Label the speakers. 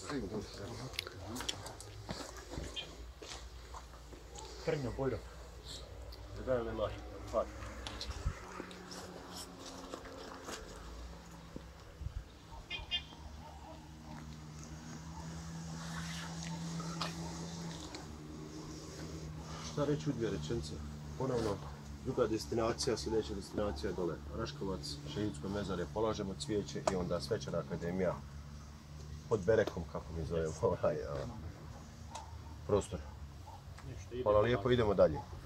Speaker 1: Trnjo, Bojro.
Speaker 2: Daj li laž, hvala. Šta reći u dvije rečenice? Ponovno, druga destinacija, sljedeća destinacija je dole. Raškovac, Šeljinsko mezarje, polažemo cvijeće i onda Svečana akademija pod Berekom, kako mi zovemo prostor. Hvala lijepo, idemo dalje.